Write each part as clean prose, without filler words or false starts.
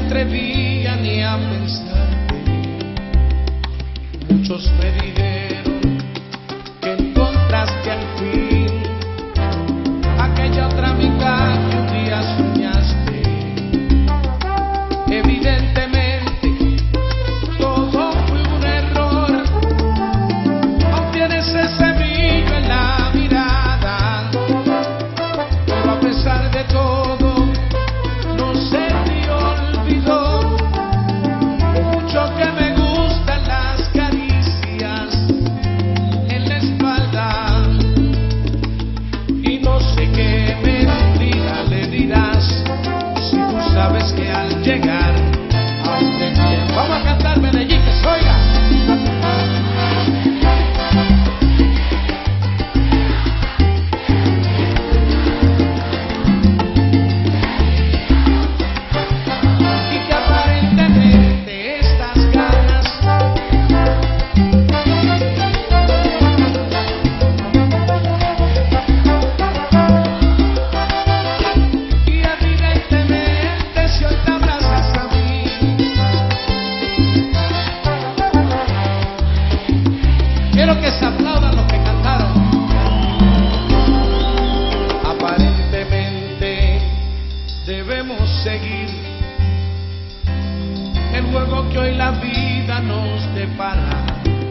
atrevía ni a pensarte. Muchos me dijeron que encontraste al fin aquella otra mitad que un día soñaste. Evidentemente todo fue un error. Aún tienes ese brillo en la mirada, pero a pesar de todo no se te olvidó lo mucho que me gustan las caricias en la espalda. Y no sé qué mentira le dirás si tú sabes que al llegar a un bien. Vamos a cantar Medellín, que se oiga. Y que aparentemente estas ganas y evidentemente si hoy te abrazas a mí, quiero que se aplaudan los que cantaron. Aparentemente debemos seguir el juego que hoy la vida nos depara.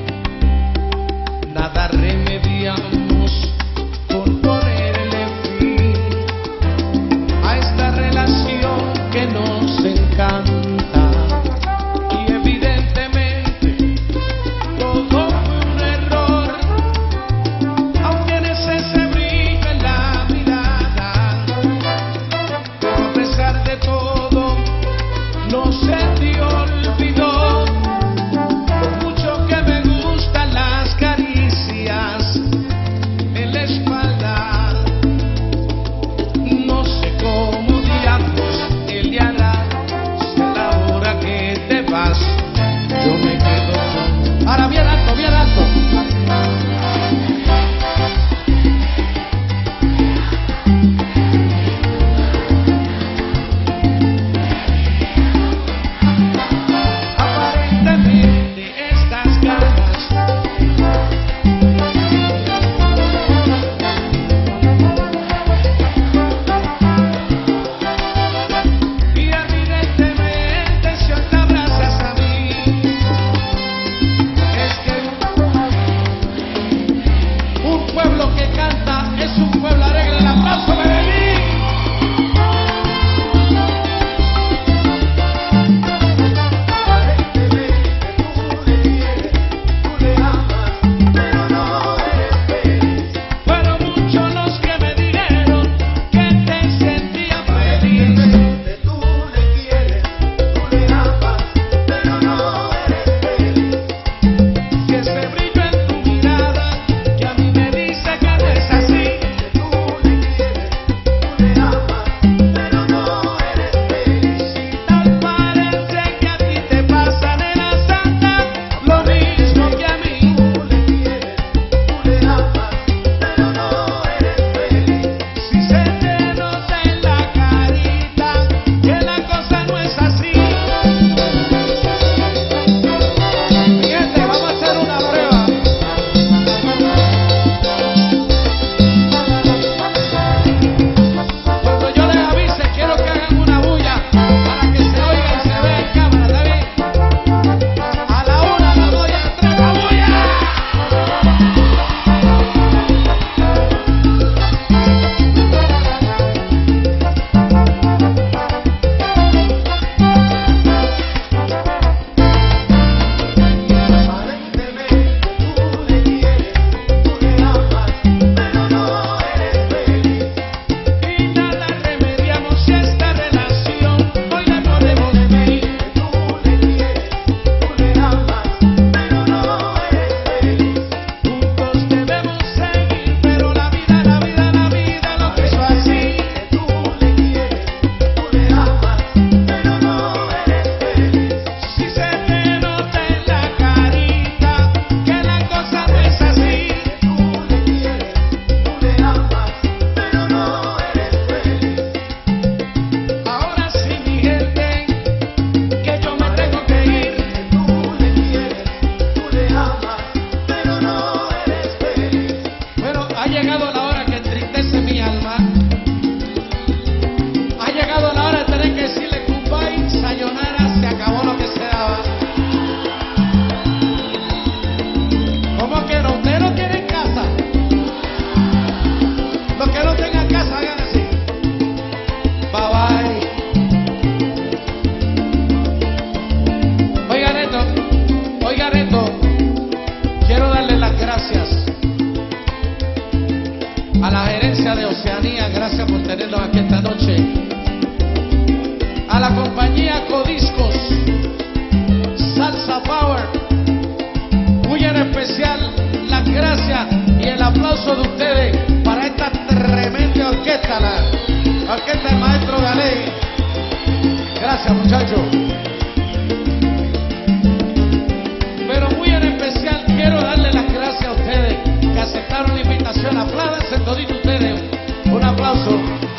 Nada remediamos con ponerle fin a esta relación que nos encanta. Y evidentemente todo fue un error. Aún tienes ese brillo en la mirada, pero a pesar de todo no se te olvidó lo mucho que me gustan las caricias gracias, muchachos. Pero muy en especial quiero darle las gracias a ustedes que aceptaron la invitación. Apládense toditos ustedes. Un aplauso.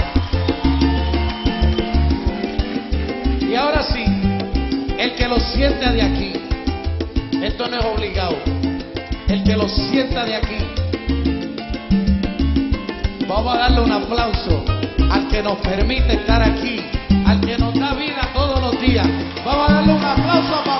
Y ahora sí, el que lo sienta de aquí, esto no es obligado, el que lo sienta de aquí, vamos a darle un aplauso al que nos permite estar aquí, al que nos da vida todos los días. Vamos a darle un aplauso a